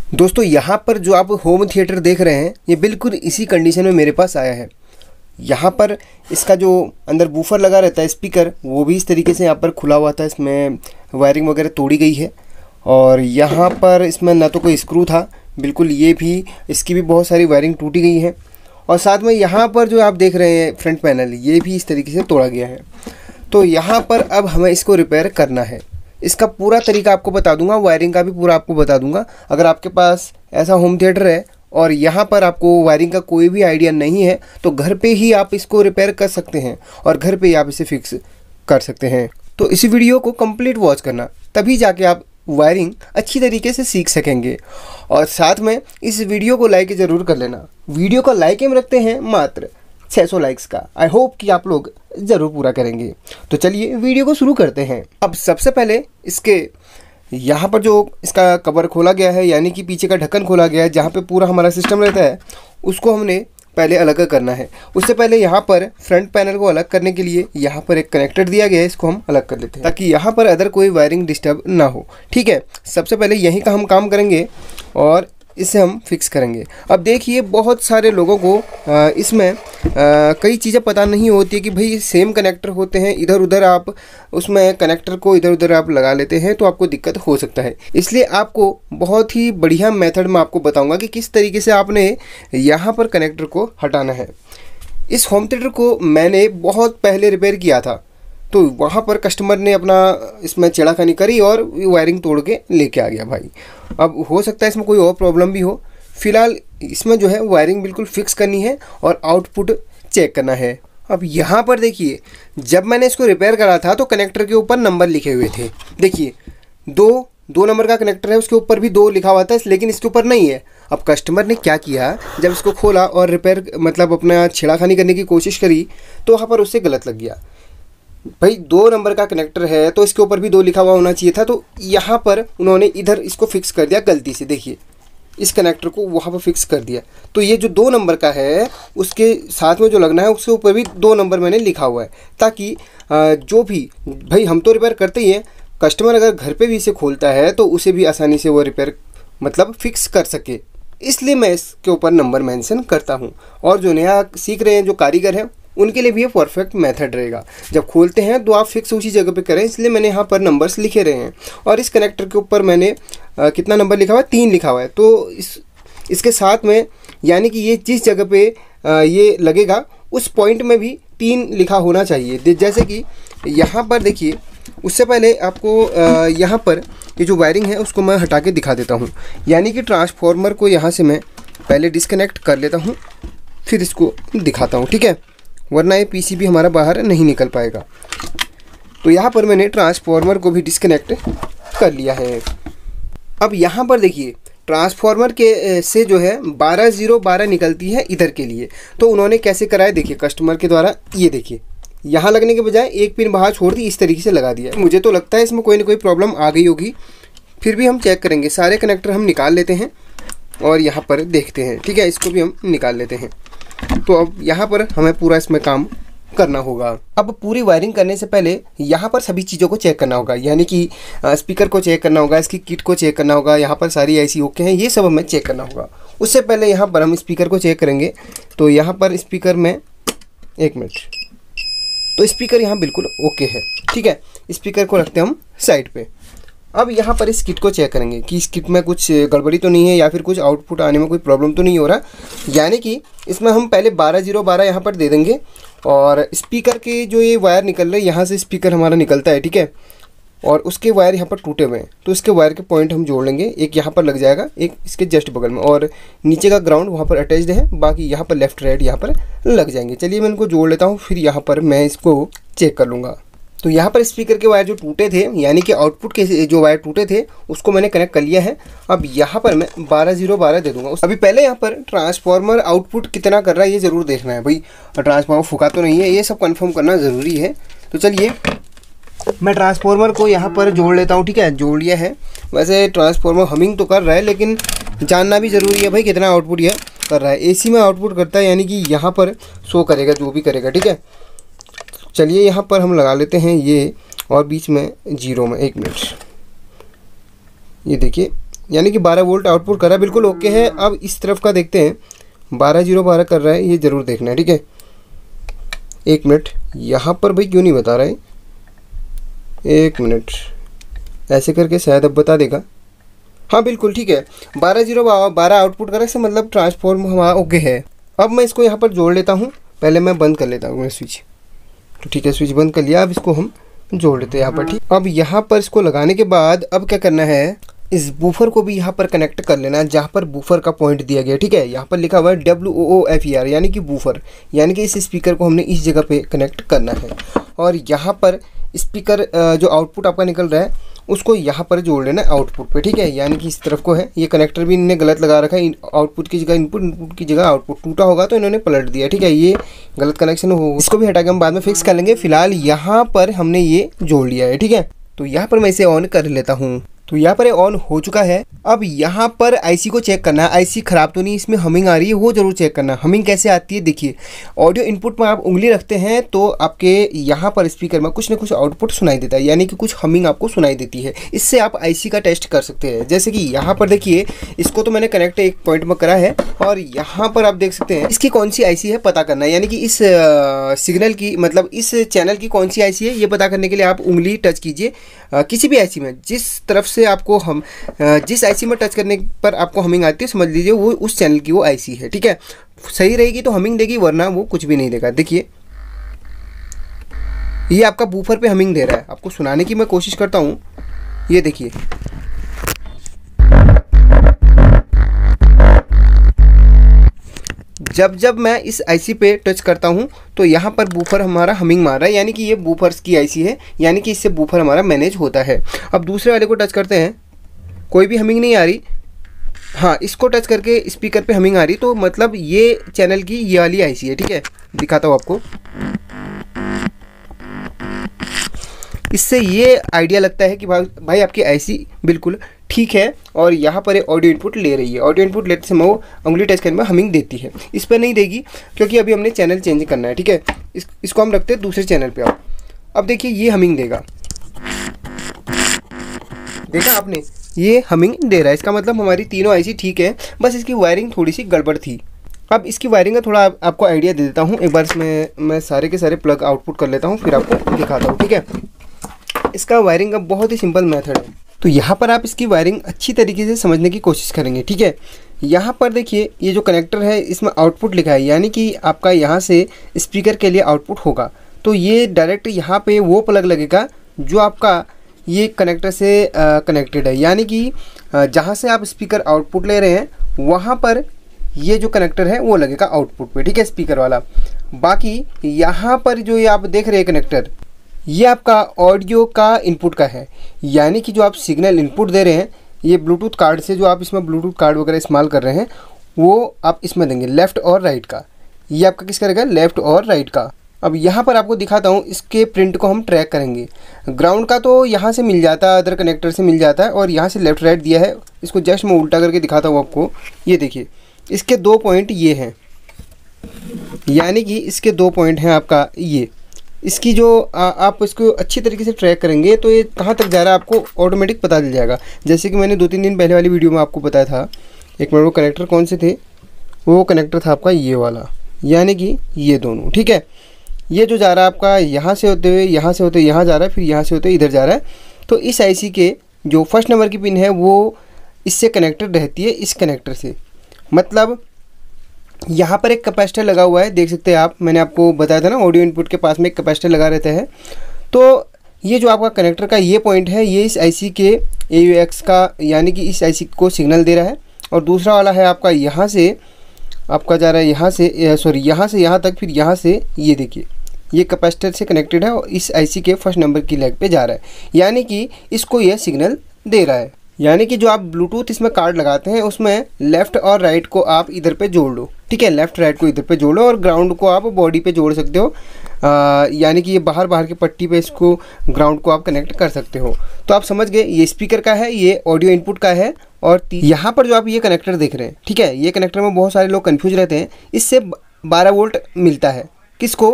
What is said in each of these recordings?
दोस्तों यहाँ पर जो आप होम थिएटर देख रहे हैं ये बिल्कुल इसी कंडीशन में मेरे पास आया है। यहाँ पर इसका जो अंदर बूफर लगा रहता है स्पीकर, वो भी इस तरीके से यहाँ पर खुला हुआ था, इसमें वायरिंग वगैरह तोड़ी गई है। और यहाँ पर इसमें ना तो कोई स्क्रू था बिल्कुल, ये भी इसकी भी बहुत सारी वायरिंग टूटी गई है। और साथ में यहाँ पर जो आप देख रहे हैं फ्रंट पैनल, ये भी इस तरीके से तोड़ा गया है। तो यहाँ पर अब हमें इसको रिपेयर करना है। इसका पूरा तरीका आपको बता दूंगा, वायरिंग का भी पूरा आपको बता दूंगा। अगर आपके पास ऐसा होम थिएटर है और यहाँ पर आपको वायरिंग का कोई भी आइडिया नहीं है तो घर पे ही आप इसको रिपेयर कर सकते हैं और घर पे ही आप इसे फिक्स कर सकते हैं। तो इस वीडियो को कंप्लीट वॉच करना, तभी जाके आप वायरिंग अच्छी तरीके से सीख सकेंगे। और साथ में इस वीडियो को लाइक ज़रूर कर लेना। वीडियो का लाइक हम रखते हैं मात्र 600 लाइक्स का। आई होप कि आप लोग ज़रूर पूरा करेंगे। तो चलिए वीडियो को शुरू करते हैं। अब सबसे पहले इसके यहाँ पर जो इसका कवर खोला गया है, यानी कि पीछे का ढक्कन खोला गया है जहाँ पे पूरा हमारा सिस्टम रहता है, उसको हमने पहले अलग करना है। उससे पहले यहाँ पर फ्रंट पैनल को अलग करने के लिए यहाँ पर एक कनेक्टर दिया गया है, इसको हम अलग कर लेते हैं ताकि यहाँ पर अदर कोई वायरिंग डिस्टर्ब ना हो। ठीक है, सबसे पहले यहीं का हम काम करेंगे और इसे हम फिक्स करेंगे। अब देखिए बहुत सारे लोगों को इसमें कई चीज़ें पता नहीं होती है कि भाई सेम कनेक्टर होते हैं, इधर उधर आप उसमें कनेक्टर को इधर उधर आप लगा लेते हैं तो आपको दिक्कत हो सकता है। इसलिए आपको बहुत ही बढ़िया मेथड में आपको बताऊंगा कि किस तरीके से आपने यहाँ पर कनेक्टर को हटाना है। इस होम थिएटर को मैंने बहुत पहले रिपेयर किया था, तो वहाँ पर कस्टमर ने अपना इसमें छेड़खानी करी और वायरिंग तोड़ के लेके आ गया भाई। अब हो सकता है इसमें कोई और प्रॉब्लम भी हो। फिलहाल इसमें जो है वायरिंग बिल्कुल फिक्स करनी है और आउटपुट चेक करना है। अब यहाँ पर देखिए, जब मैंने इसको रिपेयर करा था तो कनेक्टर के ऊपर नंबर लिखे हुए थे। देखिए दो नंबर का कनेक्टर है, उसके ऊपर भी 2 लिखा हुआ था, लेकिन इसके ऊपर नहीं है। अब कस्टमर ने क्या किया, जब इसको खोला और रिपेयर मतलब अपना छेड़खानी करने की कोशिश करी तो वहाँ पर उससे गलत लग गया। भाई 2 नंबर का कनेक्टर है तो इसके ऊपर भी 2 लिखा हुआ होना चाहिए था। तो यहाँ पर उन्होंने इधर इसको फिक्स कर दिया गलती से। देखिए इस कनेक्टर को वहाँ पर फिक्स कर दिया, तो ये जो 2 नंबर का है उसके साथ में जो लगना है उसके ऊपर भी 2 नंबर मैंने लिखा हुआ है, ताकि जो भी भाई हम तो रिपेयर करते ही हैं, कस्टमर अगर घर पे भी इसे खोलता है तो उसे भी आसानी से वो रिपेयर मतलब फिक्स कर सके। इसलिए मैं इसके ऊपर नंबर मेंशन करता हूँ। और जो नया सीख रहे हैं जो कारीगर हैं उनके लिए भी ये परफेक्ट मेथड रहेगा। जब खोलते हैं तो आप फिक्स उसी जगह पे करें, इसलिए मैंने यहाँ पर नंबर्स लिखे रहे हैं। और इस कनेक्टर के ऊपर मैंने कितना नंबर लिखा हुआ है, 3 लिखा हुआ है। तो इसके साथ में यानी कि ये जिस जगह पे ये लगेगा उस पॉइंट में भी 3 लिखा होना चाहिए। जैसे कि यहाँ पर देखिए, उससे पहले आपको यहाँ पर ये जो वायरिंग है उसको मैं हटा के दिखा देता हूँ। यानी कि ट्रांसफार्मर को यहाँ से मैं पहले डिस्कनेक्ट कर लेता हूँ, फिर इसको दिखाता हूँ। ठीक है, वरना ये पीसीबी हमारा बाहर नहीं निकल पाएगा। तो यहाँ पर मैंने ट्रांसफार्मर को भी डिस्कनेक्ट कर लिया है। अब यहाँ पर देखिए ट्रांसफार्मर के से जो है 12012 निकलती है इधर के लिए। तो उन्होंने कैसे कराया देखिए कस्टमर के द्वारा, ये देखिए यहाँ लगने के बजाय एक पिन बाहर छोड़ दी, इस तरीके से लगा दिया। मुझे तो लगता है इसमें कोई ना कोई प्रॉब्लम आ गई होगी, फिर भी हम चेक करेंगे। सारे कनेक्टर हम निकाल लेते हैं और यहाँ पर देखते हैं। ठीक है, इसको भी हम निकाल लेते हैं। तो अब यहाँ पर हमें पूरा इसमें काम करना होगा। अब पूरी वायरिंग करने से पहले यहाँ पर सभी चीज़ों को चेक करना होगा, यानी कि स्पीकर को चेक करना होगा, इसकी किट को चेक करना होगा, यहाँ पर सारी ऐसी ओके हैं, ये सब हमें चेक करना होगा। उससे पहले यहाँ पर हम स्पीकर को चेक करेंगे। तो यहाँ पर स्पीकर में 1 मिनट, तो स्पीकर यहाँ बिल्कुल ओके है। ठीक है, स्पीकर को रखते हैं हम साइड पे। अब यहाँ पर इस किट को चेक करेंगे कि इस किट में कुछ गड़बड़ी तो नहीं है या फिर कुछ आउटपुट आने में कोई प्रॉब्लम तो नहीं हो रहा। यानी कि इसमें हम पहले 12012 यहाँ पर दे देंगे और स्पीकर के जो ये वायर निकल रहे हैं यहाँ से स्पीकर हमारा निकलता है। ठीक है, और उसके वायर यहाँ पर टूटे हुए हैं, तो इसके वायर के पॉइंट हम जोड़ लेंगे। एक यहाँ पर लग जाएगा, एक इसके जस्ट बगल में, और नीचे का ग्राउंड वहाँ पर अटैच्ड है, बाकी यहाँ पर लेफ्ट राइट यहाँ पर लग जाएंगे। चलिए मैं इनको जोड़ लेता हूँ, फिर यहाँ पर मैं इसको चेक कर लूँगा। तो यहाँ पर स्पीकर के वायर जो टूटे थे, यानी कि आउटपुट के जो वायर टूटे थे उसको मैंने कनेक्ट कर लिया है। अब यहाँ पर मैं 12012 दे दूंगा। अभी पहले यहाँ पर ट्रांसफार्मर आउटपुट कितना कर रहा है ये ज़रूर देखना है भाई, ट्रांसफार्मर फूका तो नहीं है, ये सब कंफर्म करना ज़रूरी है। तो चलिए मैं ट्रांसफार्मर को यहाँ पर जोड़ लेता हूँ। ठीक है, जोड़ लिया है। वैसे ट्रांसफार्मर हमिंग तो कर रहा है, लेकिन जानना भी ज़रूरी है भाई कितना आउटपुट यह कर रहा है। AC में आउटपुट करता है, यानी कि यहाँ पर शो करेगा जो भी करेगा। ठीक है, चलिए यहाँ पर हम लगा लेते हैं ये, और बीच में 0 में 1 मिनट, ये देखिए यानी कि 12 वोल्ट आउटपुट कर रहा है, बिल्कुल ओके है। अब इस तरफ का देखते हैं, 12-0-12 कर रहा है, ये ज़रूर देखना है, ठीक है। 1 मिनट, यहाँ पर भाई क्यों नहीं बता रहा है, 1 मिनट, ऐसे करके शायद अब बता देगा। हाँ बिल्कुल ठीक है, 12-0-12 आउटपुट कर रहा है, इससे मतलब ट्रांसफॉर्म हमारा ओके है। अब मैं इसको यहाँ पर जोड़ लेता हूँ, पहले मैं बंद कर लेता हूँ मैं स्विच, तो ठीक है स्विच बंद कर लिया। अब इसको हम जोड़ लेते हैं यहाँ पर, ठीक। अब यहाँ पर इसको लगाने के बाद अब क्या करना है, इस बूफर को भी यहाँ पर कनेक्ट कर लेना है जहाँ पर बूफर का पॉइंट दिया गया है, ठीक है। यहाँ पर लिखा हुआ है WOOFER यानी कि बूफर, यानी कि इस स्पीकर को हमने इस जगह पे कनेक्ट करना है। और यहाँ पर स्पीकर जो आउटपुट आपका निकल रहा है उसको यहाँ पर जोड़ लेना है आउटपुट पे, ठीक है। यानी कि इस तरफ को है, ये कनेक्टर भी इन्होंने गलत लगा रखा है, आउटपुट की जगह इनपुट, इनपुट की जगह आउटपुट, टूटा होगा तो इन्होंने पलट दिया, ठीक है। ये गलत कनेक्शन होगा, इसको भी हटा के हम बाद में फिक्स कर लेंगे। फिलहाल यहाँ पर हमने ये जोड़ लिया है, ठीक है। तो यहाँ पर मैं इसे ऑन कर लेता हूँ, तो यहाँ पर ऑन हो चुका है। अब यहाँ पर आईसी को चेक करना है, आईसी ख़राब तो नहीं, इसमें हमिंग आ रही है वो ज़रूर चेक करना। हमिंग कैसे आती है देखिए, ऑडियो इनपुट में आप उंगली रखते हैं तो आपके यहाँ पर स्पीकर में कुछ ना कुछ आउटपुट सुनाई देता है, यानी कि कुछ हमिंग आपको सुनाई देती है। इससे आप आईसी का टेस्ट कर सकते हैं। जैसे कि यहाँ पर देखिए, इसको तो मैंने कनेक्ट एक पॉइंट में करा है और यहाँ पर आप देख सकते हैं इसकी कौन सी आईसी है पता करना है, यानी कि इस सिग्नल की मतलब इस चैनल की कौन सी आईसी है ये पता करने के लिए आप उंगली टच कीजिए किसी भी आईसी में, जिस तरफ से आपको हम जिस आईसी में टच करने पर आपको हमिंग आती है समझ लीजिए वो उस चैनल की वो आईसी है, ठीक है। सही रहेगी तो हमिंग देगी, वरना वो कुछ भी नहीं देगा। देखिए ये आपका बूफर पे हमिंग दे रहा है, आपको सुनाने की मैं कोशिश करता हूँ, ये देखिए। जब जब मैं इस आईसी पे टच करता हूँ तो यहाँ पर बूफर हमारा हमिंग मार रहा है, यानी कि ये बूफर्स की आईसी है, यानी कि इससे बूफर हमारा मैनेज होता है। अब दूसरे वाले को टच करते हैं, कोई भी हमिंग नहीं आ रही। हाँ, इसको टच करके स्पीकर पे हमिंग आ रही, तो मतलब ये चैनल की ये वाली आईसी है, ठीक है। दिखाता हूँ आपको, इससे ये आइडिया लगता है कि भाई आपकी आईसी बिल्कुल ठीक है और यहाँ पर ऑडियो इनपुट ले रही है। ऑडियो इनपुट लेते समय वो उंगली टच करने में हमिंग देती है, इस पर नहीं देगी क्योंकि अभी हमने चैनल चेंज करना है, ठीक है। इसको हम रखते हैं दूसरे चैनल पे। अब देखिए ये हमिंग देगा, देखा आपने, ये हमिंग दे रहा है। इसका मतलब हमारी तीनों आईसी ठीक है, बस इसकी वायरिंग थोड़ी सी गड़बड़ थी। अब इसकी वायरिंग का थोड़ा आपको आइडिया दे देता हूँ। एक बार इसमें मैं सारे के सारे प्लग आउटपुट कर लेता हूँ, फिर आपको दिखाता हूँ, ठीक है। इसका वायरिंग का बहुत ही सिंपल मेथड है, तो यहाँ पर आप इसकी वायरिंग अच्छी तरीके से समझने की कोशिश करेंगे, ठीक है। यहाँ पर देखिए ये जो कनेक्टर है इसमें आउटपुट लिखा है, यानी कि आपका यहाँ से स्पीकर के लिए आउटपुट होगा, तो ये डायरेक्ट यहाँ पे वो प्लग लगेगा जो आपका ये कनेक्टर से कनेक्टेड है, यानी कि जहाँ से आप स्पीकर आउटपुट ले रहे हैं वहाँ पर ये जो कनेक्टर है वो लगेगा आउटपुट पे, ठीक है, स्पीकर वाला। बाकी यहाँ पर जो ये आप देख रहे हैं कनेक्टर, ये आपका ऑडियो का इनपुट का है, यानी कि जो आप सिग्नल इनपुट दे रहे हैं ये ब्लूटूथ कार्ड से, जो आप इसमें ब्लूटूथ कार्ड वगैरह इस्तेमाल कर रहे हैं वो आप इसमें देंगे लेफ़्ट और राइट का। ये आपका किसका रहेगा, लेफ़्ट और राइट का। अब यहाँ पर आपको दिखाता हूँ, इसके प्रिंट को हम ट्रैक करेंगे। ग्राउंड का तो यहाँ से मिल जाता है, अदर कनेक्टर से मिल जाता है, और यहाँ से लेफ़्ट राइट दिया है। इसको जस्ट मैं उल्टा करके दिखाता हूँ आपको, ये देखिए इसके 2 पॉइंट ये हैं, यानी कि इसके 2 पॉइंट हैं आपका ये। इसकी जो आप इसको अच्छी तरीके से ट्रैक करेंगे तो ये कहाँ तक जा रहा है आपको ऑटोमेटिक पता चल जाएगा। जैसे कि मैंने 2-3 दिन पहले वाली वीडियो में आपको बताया था, एक मिनट, वो कनेक्टर कौन से थे, वो कनेक्टर था आपका ये वाला, यानी कि ये दोनों, ठीक है। ये जो जा रहा है आपका यहाँ से होते हुए यहाँ से होते यहाँ जा रहा है, फिर यहाँ से होते इधर जा रहा है, तो इस आईसी के जो फर्स्ट नंबर की पिन है वो इससे कनेक्टेड रहती है, इस कनेक्टर से। मतलब यहाँ पर एक कैपेसिटर लगा हुआ है, देख सकते हैं आप, मैंने आपको बताया था ना ऑडियो इनपुट के पास में एक कैपेसिटर लगा रहता है। तो ये जो आपका कनेक्टर का ये पॉइंट है ये इस आईसी के AUX का, यानी कि इस आईसी को सिग्नल दे रहा है, और दूसरा वाला है आपका यहाँ से आपका जा रहा है यहाँ से, सॉरी यहाँ से यहाँ तक, फिर यहाँ से ये देखिए ये कैपेसिटर से कनेक्टेड है और इस आईसी के फर्स्ट नंबर की लेग पे जा रहा है, यानी कि इसको यह सिग्नल दे रहा है। यानी कि जो आप ब्लूटूथ इसमें कार्ड लगाते हैं उसमें लेफ़्ट और राइट को आप इधर पे जोड़ लो, ठीक है, लेफ़्ट राइट को इधर पे जोड़ो, और ग्राउंड को आप बॉडी पे जोड़ सकते हो, यानी कि ये बाहर की पट्टी पे इसको ग्राउंड को आप कनेक्ट कर सकते हो। तो आप समझ गए, ये स्पीकर का है, ये ऑडियो इनपुट का है, और यहाँ पर जो आप ये कनेक्टर देख रहे हैं, ठीक है, ये कनेक्टर में बहुत सारे लोग कन्फ्यूज रहते हैं। इससे 12 वोल्ट मिलता है, किसको,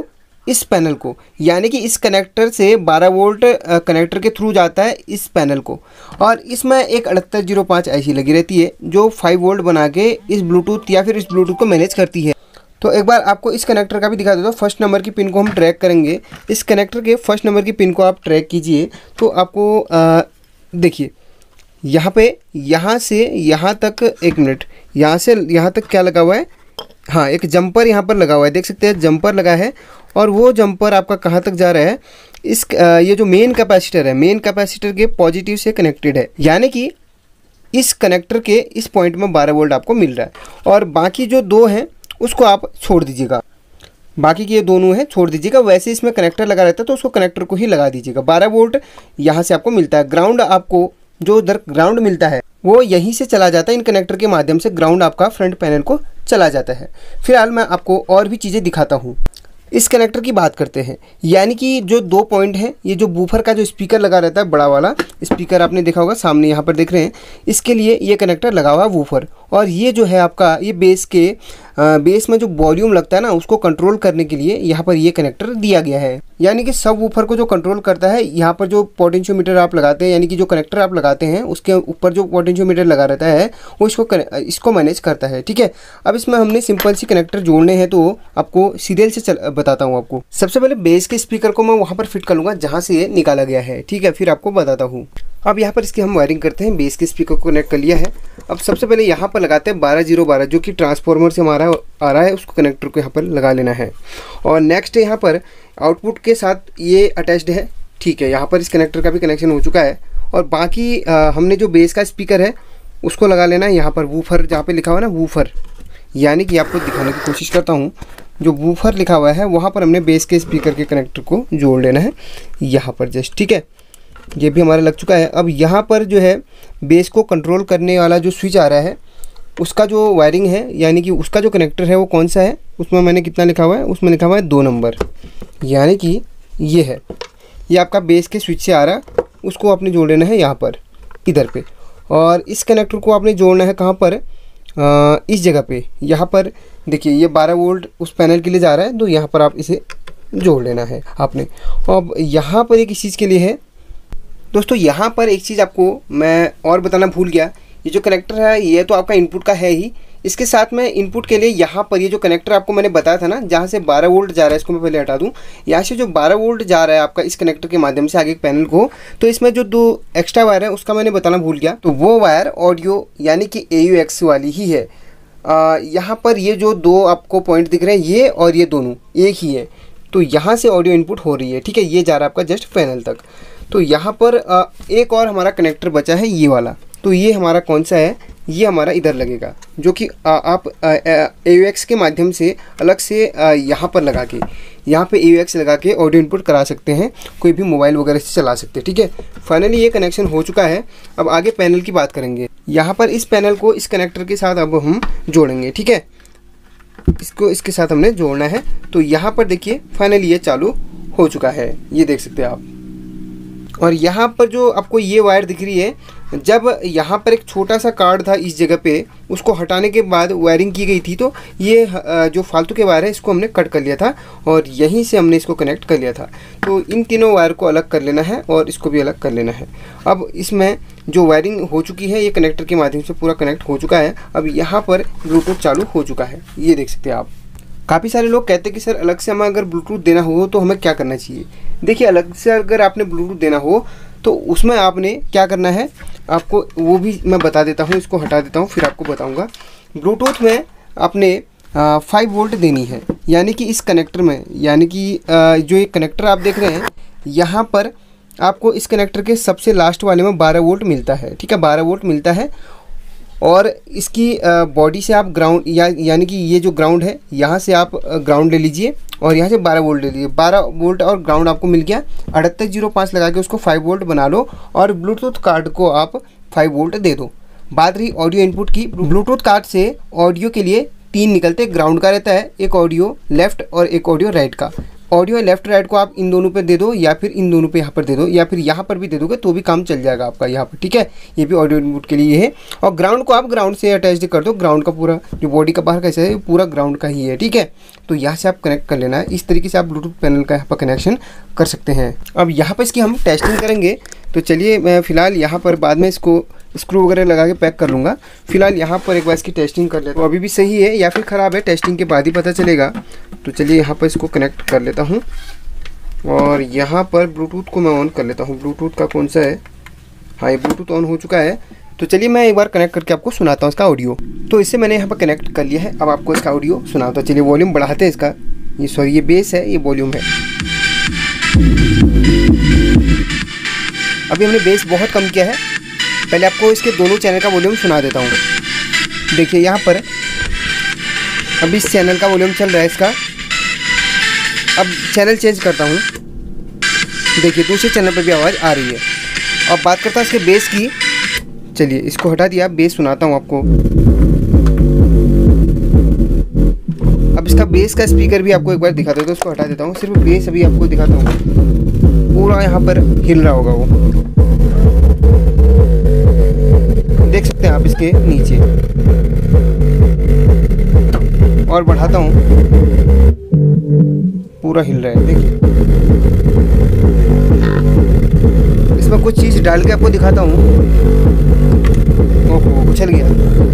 इस पैनल को, यानी कि इस कनेक्टर से 12 वोल्ट कनेक्टर के थ्रू जाता है इस पैनल को, और इसमें एक 7805 ऐसी लगी रहती है जो 5 वोल्ट बना के इस ब्लूटूथ या फिर इस ब्लूटूथ को मैनेज करती है। तो एक बार आपको इस कनेक्टर का भी दिखा देता हूँ। फर्स्ट नंबर की पिन को हम ट्रैक करेंगे। इस कनेक्टर के फर्स्ट नंबर की पिन को आप ट्रैक कीजिए तो आपको देखिए यहाँ पे, यहाँ से यहाँ तक, एक मिनट, यहाँ से यहाँ तक क्या लगा हुआ है, हाँ एक जंपर यहाँ पर लगा हुआ है, देख सकते हैं जंपर लगा है। और वो जंपर आपका कहाँ तक जा रहा है, इस ये जो मेन कैपेसिटर है, मेन कैपेसिटर के पॉजिटिव से कनेक्टेड है, यानी कि इस कनेक्टर के इस पॉइंट में 12 वोल्ट आपको मिल रहा है। और बाकी जो दो हैं उसको आप छोड़ दीजिएगा, बाकी के ये दोनों हैं छोड़ दीजिएगा। वैसे इसमें कनेक्टर लगा रहता है तो उसको कनेक्टर को ही लगा दीजिएगा। 12 वोल्ट यहाँ से आपको मिलता है। ग्राउंड आपको जो उधर ग्राउंड मिलता है वो यहीं से चला जाता है, इन कनेक्टर के माध्यम से ग्राउंड आपका फ्रंट पैनल को चला जाता है। फिलहाल मैं आपको और भी चीज़ें दिखाता हूँ। इस कनेक्टर की बात करते हैं, यानी कि जो 2 पॉइंट हैं, ये जो बूफर का जो स्पीकर लगा रहता है, बड़ा वाला स्पीकर आपने देखा होगा सामने यहाँ पर देख रहे हैं, इसके लिए ये कनेक्टर लगा हुआ है वूफर। और ये जो है आपका ये बेस में जो वॉल्यूम लगता है ना, उसको कंट्रोल करने के लिए यहाँ पर ये कनेक्टर दिया गया है। यानी कि सब वूफर को जो कंट्रोल करता है, यहाँ पर जो पोटेंशियोमीटर आप लगाते हैं, यानी कि जो कनेक्टर आप लगाते हैं उसके ऊपर जो पोटेंशियोमीटर लगा रहता है वो इसको मैनेज करता है। ठीक है, अब इसमें हमने सिंपल सी कनेक्टर जोड़ने हैं तो आपको सीरियल से बताता हूँ। आपको सबसे पहले बेस के स्पीकर को मैं वहाँ पर फिट कर लूँगा जहाँ से ये निकाला गया है। ठीक है, फिर आपको बताता हूँ। अब यहाँ पर इसकी हम वायरिंग करते हैं। बेस के स्पीकर को कनेक्ट कर लिया है। अब सबसे पहले यहाँ पर लगाते हैं 12012 जो कि ट्रांसफार्मर से हमारा आ रहा है, उसको कनेक्टर को यहाँ पर लगा लेना है। और नेक्स्ट यहाँ पर आउटपुट के साथ ये अटैच्ड है। ठीक है, यहाँ पर इस कनेक्टर का भी कनेक्शन हो चुका है। और बाकी हमने जो बेस का स्पीकर है उसको लगा लेना है यहाँ पर। वूफर जहाँ पे लिखा हुआ है ना, वूफर, यानी कि आपको दिखाने की कोशिश करता हूँ, जो वूफर लिखा हुआ है वहाँ पर हमने बेस के स्पीकर के कनेक्टर को जोड़ लेना है यहाँ पर जस्ट। ठीक है, ये भी हमारा लग चुका है। अब यहाँ पर जो है बेस को कंट्रोल करने वाला जो स्विच आ रहा है उसका जो वायरिंग है, यानी कि उसका जो कनेक्टर है वो कौन सा है, उसमें मैंने कितना लिखा हुआ है, उसमें लिखा हुआ है 2 नंबर, यानी कि ये है, ये आपका बेस के स्विच से आ रहा है, उसको आपने जोड़ लेना है यहाँ पर इधर पे। और इस कनेक्टर को आपने जोड़ना है कहाँ पर, इस जगह पे, यहाँ पर देखिए ये 12 वोल्ट उस पैनल के लिए जा रहा है, तो यहाँ पर आप इसे जोड़ लेना है आपने। अब यहाँ पर एक इस चीज़ के लिए है दोस्तों, यहाँ पर एक चीज़ आपको मैं और बताना भूल गया। ये जो कनेक्टर है ये तो आपका इनपुट का है ही, इसके साथ में इनपुट के लिए यहाँ पर ये जो कनेक्टर आपको मैंने बताया था ना, जहाँ से 12 वोल्ट जा रहा है, इसको मैं पहले हटा दूँ। यहाँ से जो 12 वोल्ट जा रहा है आपका इस कनेक्टर के माध्यम से आगे पैनल को, तो इसमें जो 2 एक्स्ट्रा वायर है उसका मैंने बताना भूल गया। तो वो वायर ऑडियो यानी कि AUX वाली ही है। यहाँ पर ये जो 2 आपको पॉइंट दिख रहे हैं, ये और ये दोनों एक ही है, तो यहाँ से ऑडियो इनपुट हो रही है। ठीक है, ये जा रहा है आपका जस्ट पैनल तक। तो यहाँ पर एक और हमारा कनेक्टर बचा है ये वाला, तो ये हमारा कौन सा है, ये हमारा इधर लगेगा, जो कि आप AUX के माध्यम से अलग से यहाँ पर लगा के, यहाँ पे AUX लगा के ऑडियो इनपुट करा सकते हैं, कोई भी मोबाइल वगैरह से चला सकते हैं। ठीक है, फाइनली ये कनेक्शन हो चुका है। अब आगे पैनल की बात करेंगे। यहाँ पर इस पैनल को इस कनेक्टर के साथ अब हम जोड़ेंगे। ठीक है, इसको इसके साथ हमने जोड़ना है। तो यहाँ पर देखिए फाइनली ये चालू हो चुका है, ये देख सकते हैं आप। और यहाँ पर जो आपको ये वायर दिख रही है, जब यहाँ पर एक छोटा सा कार्ड था इस जगह पे, उसको हटाने के बाद वायरिंग की गई थी, तो ये जो फालतू के वायर है इसको हमने कट कर लिया था और यहीं से हमने इसको कनेक्ट कर लिया था। तो इन तीनों वायर को अलग कर लेना है और इसको भी अलग कर लेना है। अब इसमें जो वायरिंग हो चुकी है ये कनेक्टर के माध्यम से पूरा कनेक्ट हो चुका है। अब यहाँ पर ब्लूटूथ चालू हो चुका है, ये देख सकते हैं आप। काफ़ी सारे लोग कहते हैं कि सर अलग से हमें अगर ब्लूटूथ देना हो तो हमें क्या करना चाहिए। देखिए, अलग से अगर आपने ब्लूटूथ देना हो तो उसमें आपने क्या करना है, आपको वो भी मैं बता देता हूँ। इसको हटा देता हूँ फिर आपको बताऊँगा। ब्लूटूथ में आपने 5 वोल्ट देनी है, यानी कि इस कनेक्टर में, यानी कि जो ये कनेक्टर आप देख रहे हैं यहाँ पर आपको इस कनेक्टर के सबसे लास्ट वाले में 12 वोल्ट मिलता है। ठीक है, 12 वोल्ट मिलता है। और इसकी बॉडी से आप ग्राउंड यानी कि ये जो ग्राउंड है यहाँ से आप ग्राउंड ले लीजिए और यहाँ से 12 वोल्ट ले लीजिए। 12 वोल्ट और ग्राउंड आपको मिल गया। 7805 लगा के उसको 5 वोल्ट बना लो और ब्लूटूथ कार्ड को आप 5 वोल्ट दे दो। बात रही ऑडियो इनपुट की, ब्लूटूथ कार्ड से ऑडियो के लिए 3 निकलते, ग्राउंड का रहता है, एक ऑडियो लेफ्ट और एक ऑडियो राइट का। ऑडियो लेफ्ट राइट को आप इन दोनों पे दे दो या फिर इन दोनों पे यहाँ पर दे दो या फिर यहाँ पर भी दे दोगे तो भी काम चल जाएगा आपका यहाँ पर, ठीक है। ये भी ऑडियो इनपुट के लिए है। और ग्राउंड को आप ग्राउंड से अटैच कर दो, ग्राउंड का पूरा जो बॉडी का बाहर कैसे है पूरा ग्राउंड का ही है, ठीक है। तो यहाँ से आप कनेक्ट कर लेना है। इस तरीके से आप ब्लूटूथ पैनल का यहाँ पर कनेक्शन कर सकते हैं। अब यहाँ पर इसकी हम टेस्टिंग करेंगे, तो चलिए मैं फ़िलहाल यहाँ पर बाद में इसको स्क्रू वगैरह लगा के पैक कर लूँगा। फिलहाल यहाँ पर एक बार इसकी टेस्टिंग कर लेता हूँ, अभी भी सही है या फिर ख़राब है टेस्टिंग के बाद ही पता चलेगा। तो चलिए यहाँ पर इसको कनेक्ट कर लेता हूँ और यहाँ पर ब्लूटूथ को मैं ऑन कर लेता हूँ। ब्लूटूथ का कौन सा है, हाँ ये ब्लूटूथ ऑन हो चुका है। तो चलिए मैं एक बार कनेक्ट करके आपको सुनाता हूँ इसका ऑडियो। तो इससे मैंने यहाँ पर कनेक्ट कर लिया है, अब आपको इसका ऑडियो सुनाता हूँ। चलिए वॉल्यूम बढ़ाते हैं इसका, ये सॉरी ये बेस है, ये वॉल्यूम है। अभी हमने बेस बहुत कम किया है। पहले आपको इसके दोनों चैनल का वॉल्यूम सुना देता हूँ। देखिए यहाँ पर अभी इस चैनल का वॉल्यूम चल रहा है इसका। अब चैनल चेंज करता हूँ, देखिए दूसरे चैनल पर भी आवाज़ आ रही है। अब बात करता हूँ इसके बेस की। चलिए इसको हटा दिया, बेस सुनाता हूँ आपको। अब इसका बेस का स्पीकर भी आपको एक बार दिखा देता हूँ, उसको हटा देता हूँ। सिर्फ बेस अभी आपको दिखाता हूँ, पूरा यहाँ पर हिल रहा होगा वो, देख सकते हैं आप इसके नीचे। और बढ़ाता हूँ, पूरा हिल रहा है, देखिए। इसमें कुछ चीज़ डाल के आपको दिखाता हूँ। ओहो उछल गया।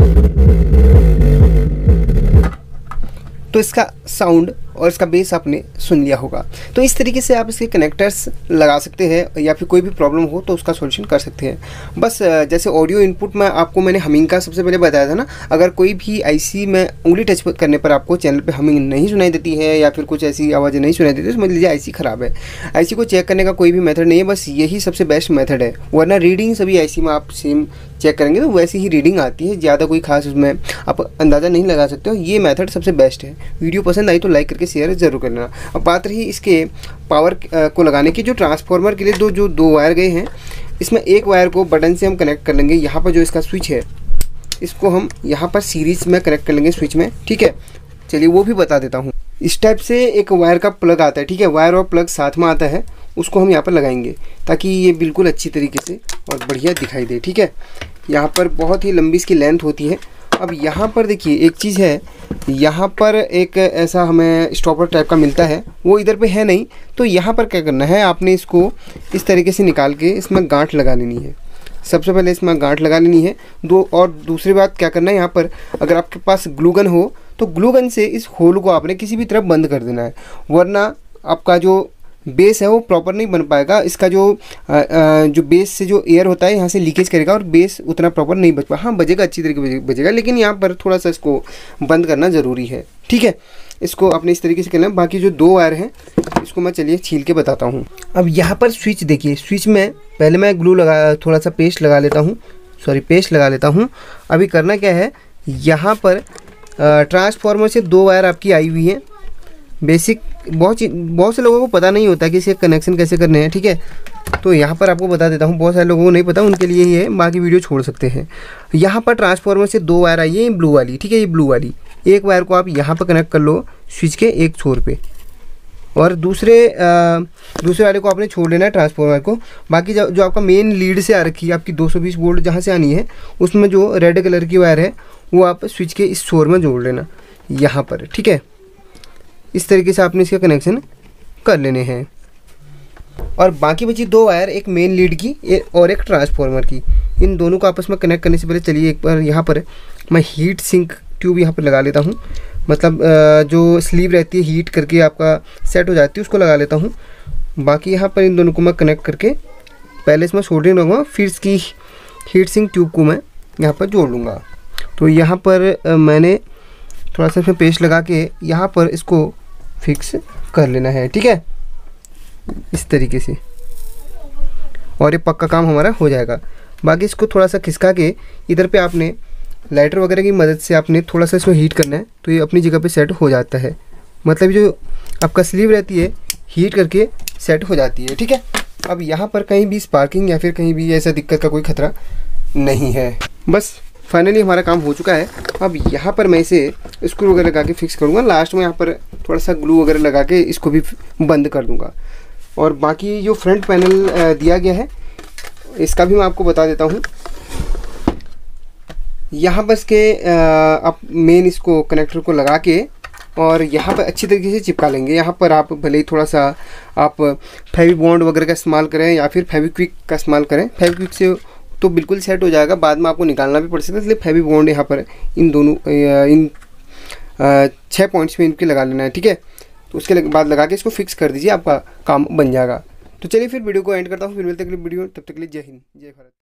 तो इसका साउंड और इसका बेस आपने सुन लिया होगा। तो इस तरीके से आप इसके कनेक्टर्स लगा सकते हैं या फिर कोई भी प्रॉब्लम हो तो उसका सॉल्यूशन कर सकते हैं। बस जैसे ऑडियो इनपुट में आपको मैंने हमिंग का सबसे पहले बताया था ना, अगर कोई भी आईसी में उंगली टच करने पर आपको चैनल पे हमिंग नहीं सुनाई देती है या फिर कुछ ऐसी आवाज़ें नहीं सुनाई देती तो समझ लीजिए आईसी ख़राब है। आईसी को चेक करने का कोई भी मेथड नहीं है, बस यही सबसे बेस्ट मेथड है। वरना रीडिंग सभी आईसी में आप सेम चेक करेंगे तो वैसे ही रीडिंग आती है, ज़्यादा कोई खास उसमें आप अंदाज़ा नहीं लगा सकते हो। ये मेथड सबसे बेस्ट है। वीडियो पसंद आई तो लाइक करके शेयर ज़रूर करना। अब बात रही इसके पावर को लगाने की, जो ट्रांसफार्मर के लिए दो वायर गए हैं, इसमें एक वायर को बटन से हम कनेक्ट कर लेंगे। यहाँ पर जो इसका स्विच है इसको हम यहाँ पर सीरीज़ में कनेक्ट कर लेंगे स्विच में, ठीक है। चलिए वो भी बता देता हूँ। इस टाइप से एक वायर का प्लग आता है, ठीक है, वायर और प्लग साथ में आता है, उसको हम यहाँ पर लगाएंगे ताकि ये बिल्कुल अच्छी तरीके से और बढ़िया दिखाई दे, ठीक है। यहाँ पर बहुत ही लंबी इसकी लेंथ होती है। अब यहाँ पर देखिए एक चीज़ है, यहाँ पर एक ऐसा हमें स्टॉपर टाइप का मिलता है, वो इधर पे है नहीं। तो यहाँ पर क्या करना है, आपने इसको इस तरीके से निकाल के इसमें गांठ लगा लेनी है। सबसे पहले इसमें गांठ लगा लेनी है। दूसरी बात क्या करना है, यहाँ पर अगर आपके पास ग्लूगन हो तो ग्लूगन से इस होल को आपने किसी भी तरफ बंद कर देना है, वरना आपका जो बेस है वो प्रॉपर नहीं बन पाएगा। इसका जो बेस से जो एयर होता है यहाँ से लीकेज करेगा और बेस उतना प्रॉपर नहीं बच पाएगा। हाँ बजेगा, अच्छी तरीके से बजेगा, लेकिन यहाँ पर थोड़ा सा इसको बंद करना ज़रूरी है, ठीक है। इसको आपने इस तरीके से करना है। बाकी जो दो वायर हैं इसको मैं चलिए छील के बताता हूँ। अब यहाँ पर स्विच देखिए, स्विच में पहले मैं थोड़ा सा पेस्ट लगा लेता हूँ। अभी करना क्या है, यहाँ पर ट्रांसफार्मर से दो वायर आपकी आई हुई है। बेसिक बहुत से लोगों को पता नहीं होता कि इसके कनेक्शन कैसे करने हैं, ठीक है। तो यहाँ पर आपको बता देता हूँ, बहुत सारे लोगों को नहीं पता, उनके लिए ही है, बाकी वीडियो छोड़ सकते हैं। यहाँ पर ट्रांसफार्मर से दो वायर आई है, ब्लू वाली, ठीक है, ये ब्लू वाली। एक वायर को आप यहाँ पर कनेक्ट कर लो स्विच के एक छोर पे, और दूसरे वाले को आपने छोड़ लेना है ट्रांसफार्मर को। बाकी जो आपका मेन लीड से आ रखी है आपकी 220 वोल्ट जहाँ से आनी है, उसमें जो रेड कलर की वायर है वो आप स्विच के इस छोर में जोड़ लेना यहाँ पर, ठीक है। इस तरीके से आपने इसका कनेक्शन कर लेने हैं। और बाकी बची दो वायर, एक मेन लीड की और एक ट्रांसफार्मर की। इन दोनों को आपस में कनेक्ट करने से पहले चलिए एक बार यहाँ पर मैं हीट सिंक ट्यूब यहाँ पर लगा लेता हूँ। मतलब जो स्लीव रहती है हीट करके आपका सेट हो जाती है, उसको लगा लेता हूँ। बाकी यहाँ पर इन दोनों को मैं कनेक्ट करके पहले इसमें सोल्डरिंग लगाऊंगा, फिर इसकी हीट सिंक ट्यूब को मैं यहाँ पर जोड़ लूँगा। तो यहाँ पर मैंने थोड़ा सा इसमें पेस्ट लगा के यहाँ पर इसको फिक्स कर लेना है, ठीक है, इस तरीके से, और ये पक्का काम हमारा हो जाएगा। बाकी इसको थोड़ा सा खिसका के इधर पे आपने लाइटर वगैरह की मदद से आपने थोड़ा सा इसमें हीट करना है, तो ये अपनी जगह पे सेट हो जाता है। मतलब जो आपका स्लीव रहती है हीट करके सेट हो जाती है, ठीक है। अब यहाँ पर कहीं भी स्पार्किंग या फिर कहीं भी ऐसा दिक्कत का कोई खतरा नहीं है। बस फाइनली हमारा काम हो चुका है। अब यहाँ पर मैं इसे स्क्रू वगैरह लगा के फिक्स करूँगा। लास्ट में यहाँ पर थोड़ा सा ग्लू वगैरह लगा के इसको भी बंद कर दूँगा। और बाकी जो फ्रंट पैनल दिया गया है इसका भी मैं आपको बता देता हूँ। यहाँ बस के आप मेन इसको कनेक्टर को लगा के और यहाँ पर अच्छी तरीके से चिपका लेंगे। यहाँ पर आप भले ही थोड़ा सा आप फेवी बॉन्ड वगैरह का इस्तेमाल करें या फिर फेविक्विक का इस्तेमाल करें, फेविक्विक से तो बिल्कुल सेट हो जाएगा, बाद में आपको निकालना भी पड़ सकता है, इसलिए फेवी बॉन्ड यहाँ पर इन दोनों इन 6 पॉइंट्स में इनके लगा लेना है, ठीक है। तो उसके बाद लगा के इसको फिक्स कर दीजिए, आपका काम बन जाएगा। तो चलिए फिर वीडियो को एंड करता हूँ, फिर मिलते हैं अगली वीडियो, तब तक के लिए जय हिंद जय भारत।